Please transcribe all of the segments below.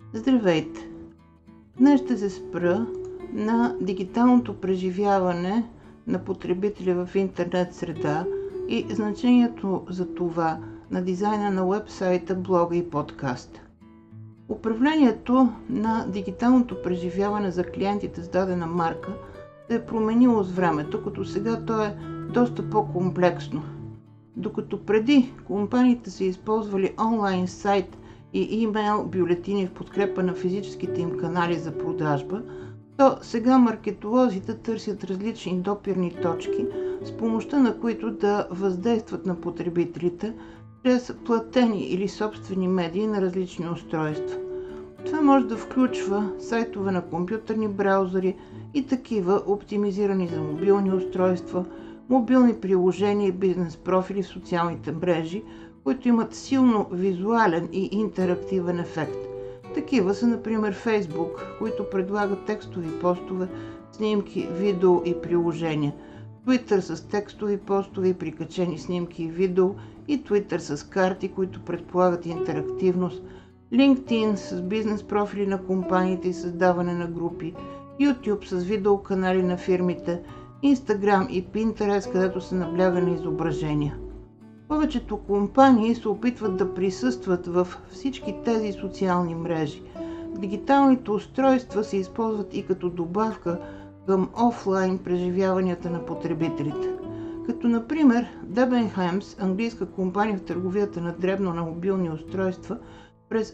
Здравейте! Днес ще се спра на дигиталното преживяване на потребителя в интернет среда и значението за това на дизайна на уебсайта, блога и подкаста. Управлението на дигиталното преживяване за клиентите с дадена марка се е променило с времето, като сега то е доста по-комплексно. Докато преди компаниите са използвали онлайн сайт и имейл бюлетини в подкрепа на физическите им канали за продажба, то сега маркетолозите търсят различни допирни точки, с помощта на които да въздействат на потребителите чрез платени или собствени медии на различни устройства. Това може да включва сайтове на компютърни браузъри и такива оптимизирани за мобилни устройства, мобилни приложения и бизнес профили в социалните мрежи, които имат силно визуален и интерактивен ефект. Такива са, например, Facebook, които предлагат текстови постове, снимки, видео и приложения. Twitter с текстови постове и прикачени снимки и видео и Twitter с карти, които предполагат интерактивност. LinkedIn с бизнес профили на компаниите и създаване на групи. YouTube с видеоканали на фирмите. Instagram и Pinterest, където се набляга на изображения. Повечето компании се опитват да присъстват във всички тези социални мрежи. Дигиталните устройства се използват и като добавка към офлайн преживяванията на потребителите. Като например Debenhams, английска компания в търговията на дребно на мобилни устройства, през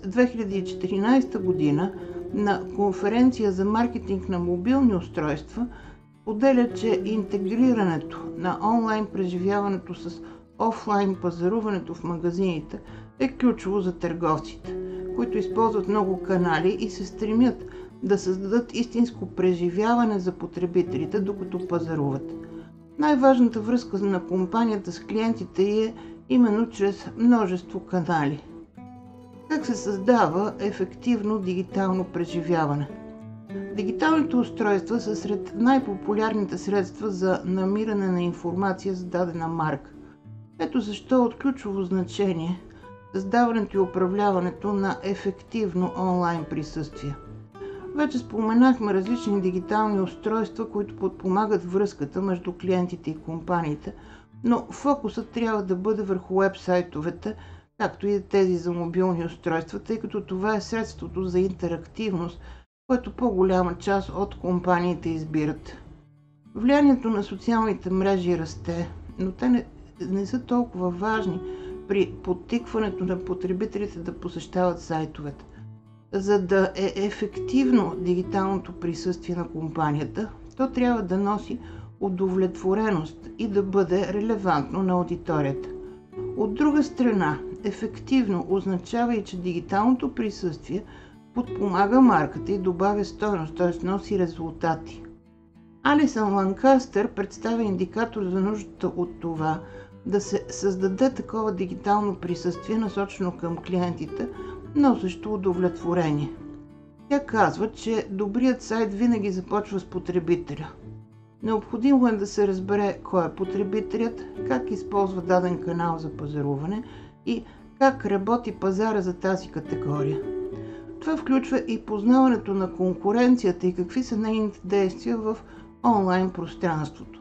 2014 година на конференция за маркетинг на мобилни устройства споделя, че интегрирането на онлайн преживяването с офлайн пазаруването в магазините е ключово за търговците, които използват много канали и се стремят да създадат истинско преживяване за потребителите, докато пазаруват. Най-важната връзка на компанията с клиентите е именно чрез множество канали. Как се създава ефективно дигитално преживяване? Дигиталните устройства са сред най-популярните средства за намиране на информация за дадена марка. Ето защо е от ключово значение създаването и управляването на ефективно онлайн присъствие. Вече споменахме различни дигитални устройства, които подпомагат връзката между клиентите и компаниите, но фокусът трябва да бъде върху уебсайтовете, както и тези за мобилни устройства, тъй като това е средството за интерактивност, което по-голяма част от компаниите избират. Влиянието на социалните мрежи расте, но те не са толкова важни при подтикването на потребителите да посещават сайтовете. За да е ефективно дигиталното присъствие на компанията, то трябва да носи удовлетвореност и да бъде релевантно на аудиторията. От друга страна, ефективно означава и, че дигиталното присъствие подпомага марката и добавя стойност, т.е. носи резултати. Алисън Ланкастър представя индикатор за нуждата от това да се създаде такова дигитално присъствие, насочено към клиентите, носещо удовлетворение. Тя казва, че добрият сайт винаги започва с потребителя. Необходимо е да се разбере кой е потребителят, как използва даден канал за пазаруване и как работи пазара за тази категория. Това включва и познаването на конкуренцията и какви са нейните действия в онлайн пространството.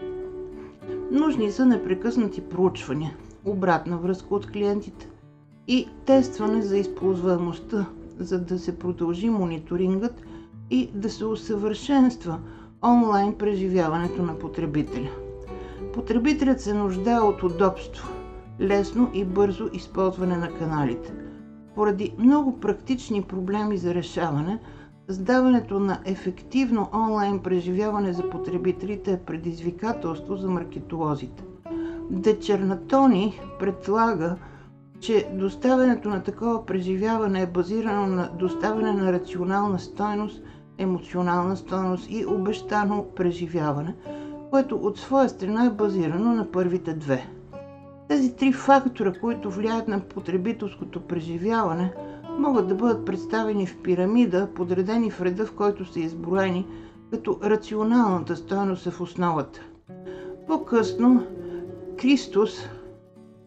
Нужни са непрекъснати проучвания, обратна връзка от клиентите и тестване за използваемостта, за да се продължи мониторингът и да се усъвършенства онлайн преживяването на потребителя. Потребителят се нуждае от удобство, лесно и бързо използване на каналите. Поради много практични проблеми за решаване, създаването на ефективно онлайн преживяване за потребителите е предизвикателство за маркетолозите. Дечернатони предлага, че доставянето на такова преживяване е базирано на доставяне на рационална стойност, емоционална стойност и обещано преживяване, което от своя страна е базирано на първите две. Тези три фактора, които влияят на потребителското преживяване, могат да бъдат представени в пирамида, подредени в реда, в който са изброени, като рационалната стойност е в основата. По-късно Кристос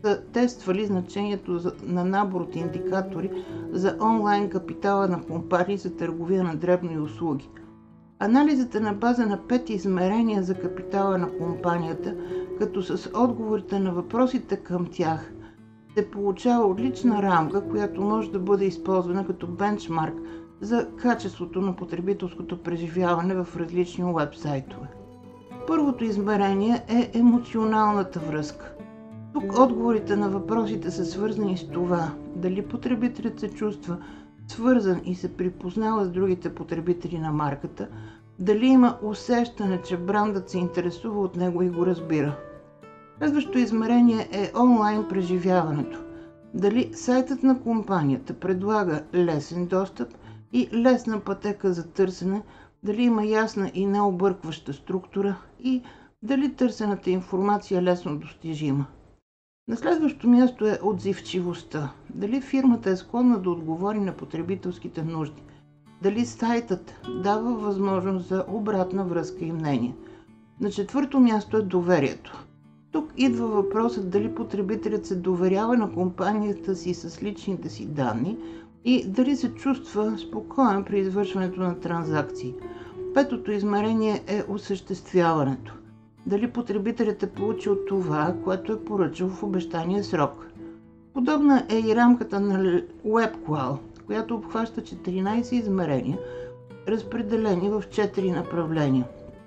са тествали значението на набор от индикатори за онлайн капитала на компании за търговия на дребно и услуги. Анализът е на база на 5 измерения за капитала на компанията, като с отговорите на въпросите към тях се получава отлична рамка, която може да бъде използвана като бенчмарк за качеството на потребителското преживяване в различни уебсайтове. Първото измерение е емоционалната връзка. Тук отговорите на въпросите са свързани с това дали потребителят се чувства свързан и се припознава с другите потребители на марката, дали има усещане, че брандът се интересува от него и го разбира. Следващото измерение е онлайн преживяването. Дали сайтът на компанията предлага лесен достъп и лесна пътека за търсене, дали има ясна и необъркваща структура и дали търсената информация е лесно достижима. На следващо място е отзивчивостта. Дали фирмата е склонна да отговори на потребителските нужди. Дали сайтът дава възможност за обратна връзка и мнение. На четвърто място е доверието. Тук идва въпросът дали потребителят се доверява на компанията си с личните си данни и дали се чувства спокоен при извършването на транзакции. Петото измерение е осъществяването. Дали потребителят е получил това, което е поръчал в обещания срок. Подобна е и рамката на WebQual, която обхваща 14 измерения, разпределени в 4 направления.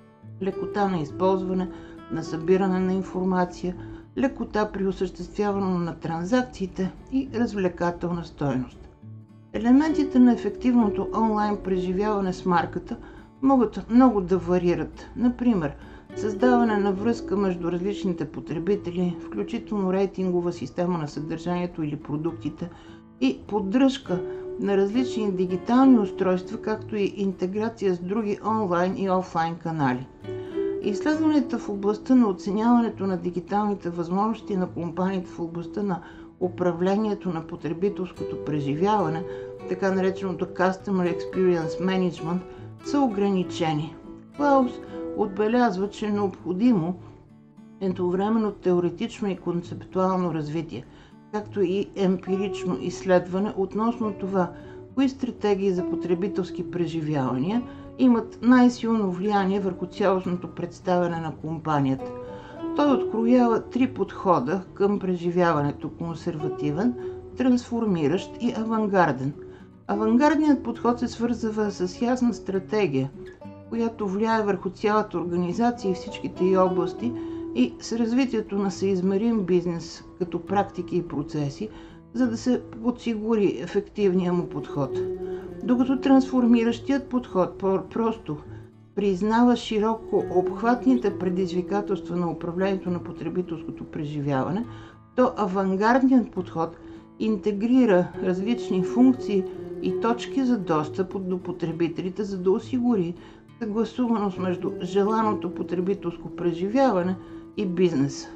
Лекота на използване, на събиране на информация, лекота при осъществяване на транзакциите и развлекателна стойност. Елементите на ефективното онлайн преживяване с марката могат много да варират. Например, създаване на връзка между различните потребители, включително рейтингова система на съдържанието или продуктите и поддръжка на различни дигитални устройства, както и интеграция с други онлайн и офлайн канали. Изследванията в областта на оценяването на дигиталните възможности на компаниите в областта на управлението на потребителското преживяване, така нареченото Customer Experience Management, са ограничени. Клаус отбелязва, че е необходимо едновременно теоретично и концептуално развитие, както и емпирично изследване относно това, кои стратегии за потребителски преживявания имат най-силно влияние върху цялостното представяне на компанията. Той откроява 3 подхода към преживяването – консервативен, трансформиращ и авангарден. Авангардният подход се свързва с ясна стратегия, която влияе върху цялата организация и всичките й области и с развитието на съизмерим бизнес като практики и процеси, за да се подсигури ефективния му подход. Докато трансформиращият подход просто признава широко обхватните предизвикателства на управлението на потребителското преживяване, то авангардният подход интегрира различни функции и точки за достъп до потребителите, за да осигури съгласуваност между желаното потребителско преживяване и бизнеса.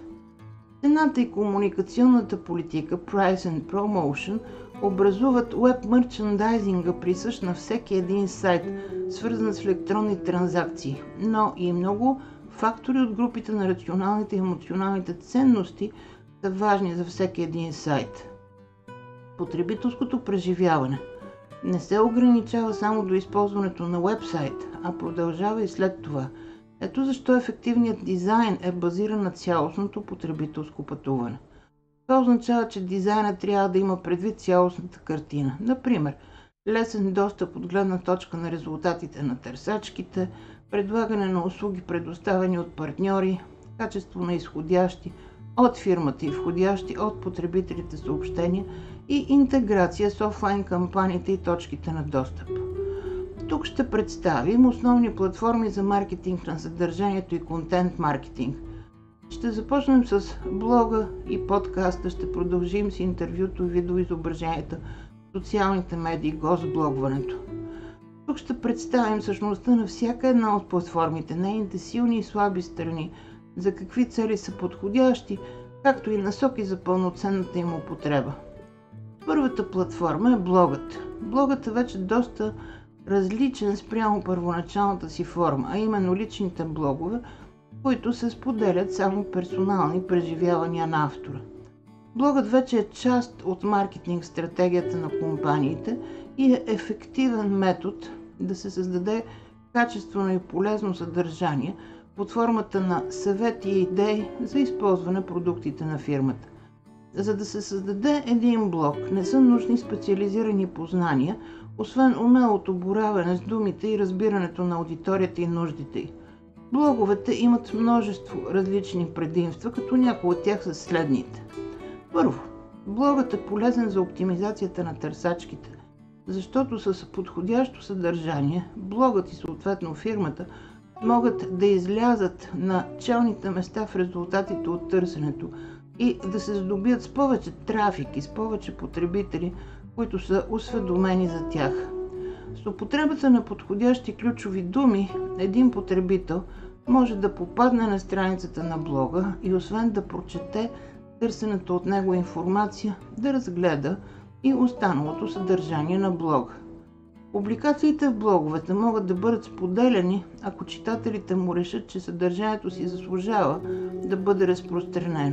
Цената и комуникационната политика Price and Promotion образуват веб мерчендайзинга, присъщ на всеки един сайт, свързан с електронни транзакции, но и много фактори от групите на рационалните и емоционалните ценности са важни за всеки един сайт. Потребителското преживяване не се ограничава само до използването на уебсайт, а продължава и след това. Ето защо ефективният дизайн е базиран на цялостното потребителско пътуване. Това означава, че дизайнът трябва да има предвид цялостната картина. Например, лесен достъп от гледна точка на резултатите на търсачките, предлагане на услуги, предоставени от партньори, качество на изходящи от фирмата и входящи от потребителите съобщения и интеграция с офлайн кампаниите и точките на достъп. Тук ще представим основни платформи за маркетинг на съдържанието и контент маркетинг. Ще започнем с блога и подкаста, ще продължим с интервюто и видеоизображенията, социалните медии, гостблогването. Тук ще представим същността на всяка една от платформите, нейните силни и слаби страни, за какви цели са подходящи, както и насоки за пълноценната им употреба. Първата платформа е блогът. Блогът е вече доста различен спрямо първоначалната си форма, а именно личните блогове, които се споделят само персонални преживявания на автора. Блогът вече е част от маркетинг стратегията на компаниите и е ефективен метод да се създаде качествено и полезно съдържание под формата на съвети и идеи за използване продуктите на фирмата. За да се създаде един блог, не са нужни специализирани познания, освен умелото боравене с думите и разбирането на аудиторията и нуждите й. Блоговете имат множество различни предимства, като някои от тях са следните. Първо, блогът е полезен за оптимизацията на търсачките, защото с подходящо съдържание блогът и съответно фирмата могат да излязат на челните места в резултатите от търсенето и да се здобият с повече трафик и с повече потребители, които са осведомени за тях. С употребата на подходящи ключови думи, един потребител може да попадне на страницата на блога и освен да прочете търсената от него информация, да разгледа и останалото съдържание на блога. Публикациите в блоговете могат да бъдат споделяни, ако читателите му решат, че съдържанието си заслужава да бъде разпространено.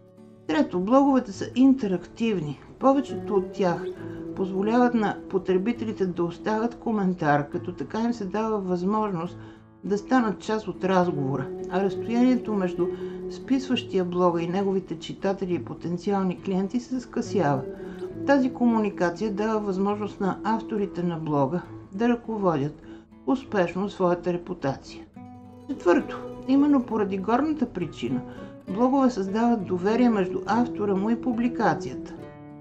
Трето, блоговете са интерактивни. Повечето от тях позволяват на потребителите да оставят коментар, като така им се дава възможност да станат част от разговора, а разстоянието между списващия блога и неговите читатели и потенциални клиенти се скъсява. Тази комуникация дава възможност на авторите на блога да ръководят успешно своята репутация. Четвърто, именно поради горната причина, блогове създават доверие между автора му и публикацията.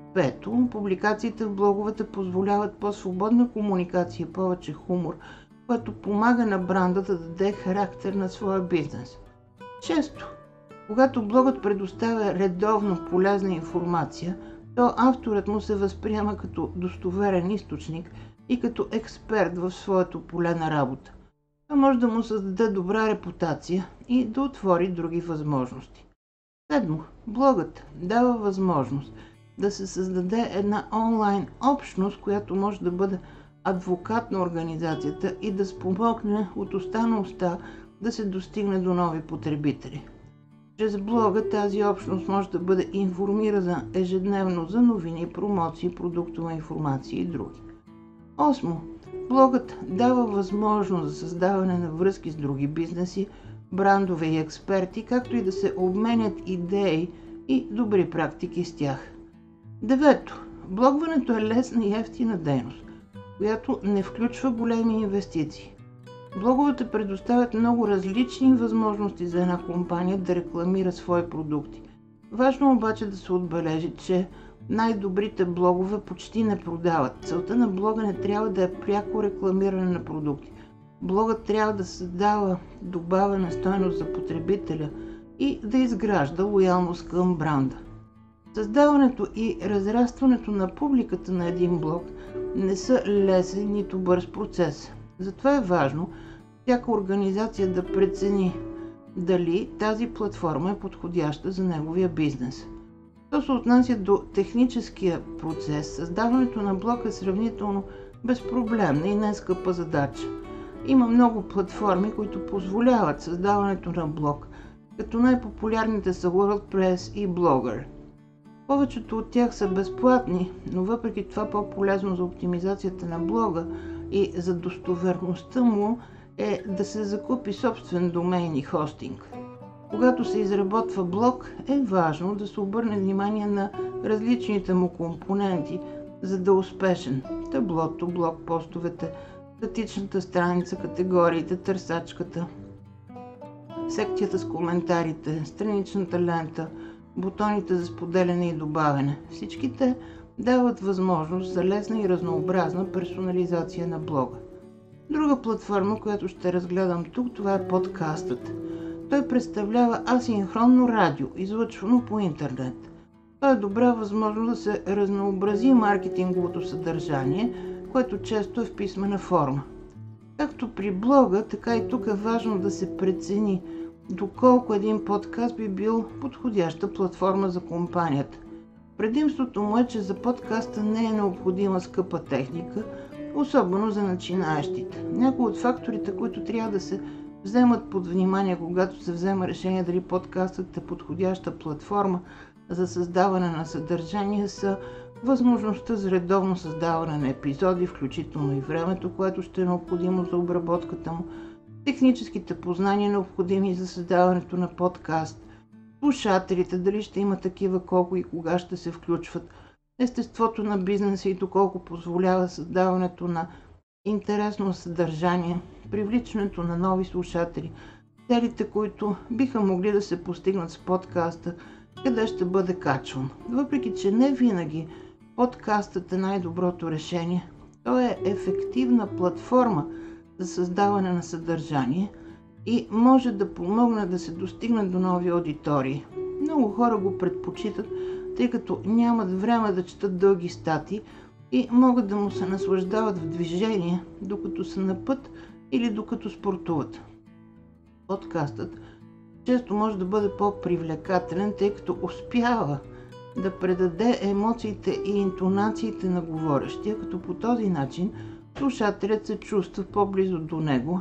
Пето, публикациите в блоговете позволяват по-свободна комуникация и повече хумор, което помага на бранда да даде характер на своя бизнес. Шесто, когато блогът предоставя редовно полезна информация, то авторът му се възприема като достоверен източник и като експерт в своето поле на работа. Това може да му създаде добра репутация и да отвори други възможности. Седмо, блогът дава възможност да се създаде една онлайн общност, която може да бъде адвокат на организацията и да спомогне от уста на уста да се достигне до нови потребители. Чрез блога тази общност може да бъде информирана ежедневно за новини, промоции, продуктова информация и други. Осмо, блогът дава възможност за създаване на връзки с други бизнеси, брандове и експерти, както и да се обменят идеи и добри практики с тях. Девето, блогването е лесна и евтина дейност, която не включва големи инвестиции. Блоговете предоставят много различни възможности за една компания да рекламира свои продукти. Важно обаче да се отбележи, че най-добрите блогове почти не продават. Целта на блога не трябва да е пряко рекламиране на продукти. Блогът трябва да създава добавена стойност за потребителя и да изгражда лоялност към бранда. Създаването и разрастването на публиката на един блог не са лесен нито бърз процес. Затова е важно всяка организация да прецени дали тази платформа е подходяща за неговия бизнес. Що се отнася до техническия процес, създаването на блог е сравнително безпроблемна и не скъпа задача. Има много платформи, които позволяват създаването на блог, като най-популярните са WordPress и Blogger. Повечето от тях са безплатни, но въпреки това по-полезно за оптимизацията на блога и за достоверността му е да се закупи собствен домейн и хостинг. Когато се изработва блог, е важно да се обърне внимание на различните му компоненти, за да е успешен. Таблото, блог-постовете, статичната страница, категориите, търсачката, секцията с коментарите, страничната лента, бутоните за споделяне и добавяне. Всичките дават възможност за лесна и разнообразна персонализация на блога. Друга платформа, която ще разгледам тук, това е подкастът. Той представлява асинхронно радио, излъчвано по интернет. Това е добра възможност да се разнообрази маркетинговото съдържание, което често е в писмена форма. Както при блога, така и тук е важно да се прецени доколко един подкаст би бил подходяща платформа за компанията. Предимството му е, че за подкаста не е необходима скъпа техника, особено за начинаещите. Някои от факторите, които трябва да се вземат под внимание, когато се взема решение дали подкастът е подходяща платформа, за създаване на съдържание са възможността за редовно създаване на епизоди, включително и времето, което ще е необходимо за обработката му, техническите познания, необходими за създаването на подкаст, слушателите, дали ще има такива, колко и кога ще се включват, естеството на бизнеса и доколко позволява създаването на интересно съдържание, привличането на нови слушатели, целите, които биха могли да се постигнат с подкаста, къде ще бъде качван. Въпреки че не винаги подкастът е най-доброто решение, той е ефективна платформа за създаване на съдържание и може да помогне да се достигне до нови аудитории. Много хора го предпочитат, тъй като нямат време да четат дълги статии и могат да му се наслаждават в движение, докато са на път или докато спортуват. Подкастът често може да бъде по-привлекателен, тъй като успява да предаде емоциите и интонациите на говорещия, като по този начин слушателят се чувства по-близо до него,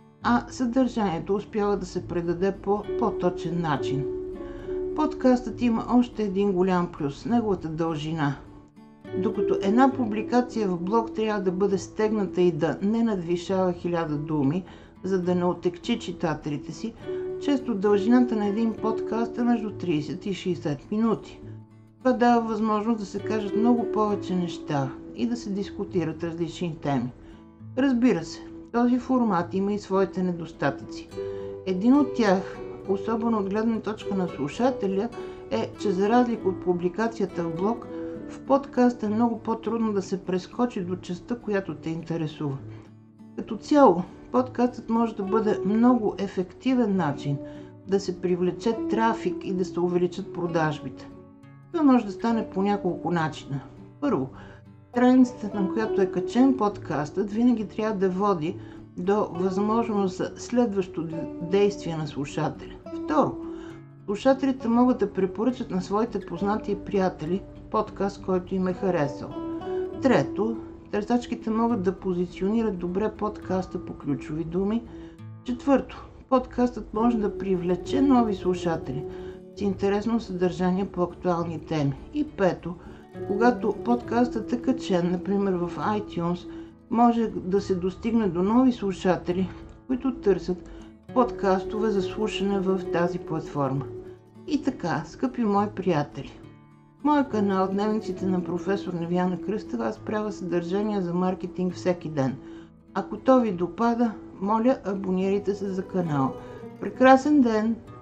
а съдържанието успява да се предаде по по-точен начин. Подкастът има още един голям плюс – неговата дължина. Докато една публикация в блог трябва да бъде стегната и да не надвишава 1000 думи, за да не отекчи читателите си, често дължината на един подкаст е между 30 и 60 минути. Това дава възможност да се кажат много повече неща и да се дискутират различни теми. Разбира се, този формат има и своите недостатъци. Един от тях, особено от гледна точка на слушателя, е, че за разлика от публикацията в блог, в подкаст е много по-трудно да се прескочи до частта, която те интересува. Като цяло, подкастът може да бъде много ефективен начин да се привлече трафик и да се увеличат продажбите. Това може да стане по няколко начина. Първо, страницата, на която е качен подкастът, винаги трябва да води до възможност за следващо действие на слушателя. Второ, слушателите могат да препоръчат на своите познати и приятели подкаст, който им е харесал. Трето, търсачките могат да позиционират добре подкаста по ключови думи. Четвърто, подкастът може да привлече нови слушатели с интересно съдържание по актуални теми. И пето, когато подкастът е качен, например в iTunes, може да се достигне до нови слушатели, които търсят подкастове за слушане в тази платформа. И така, скъпи мои приятели, в моя канал Дневниците на професор Невяна Кръстева аз правя съдържание за маркетинг всеки ден. Ако то ви допада, моля, абонирайте се за канала. Прекрасен ден!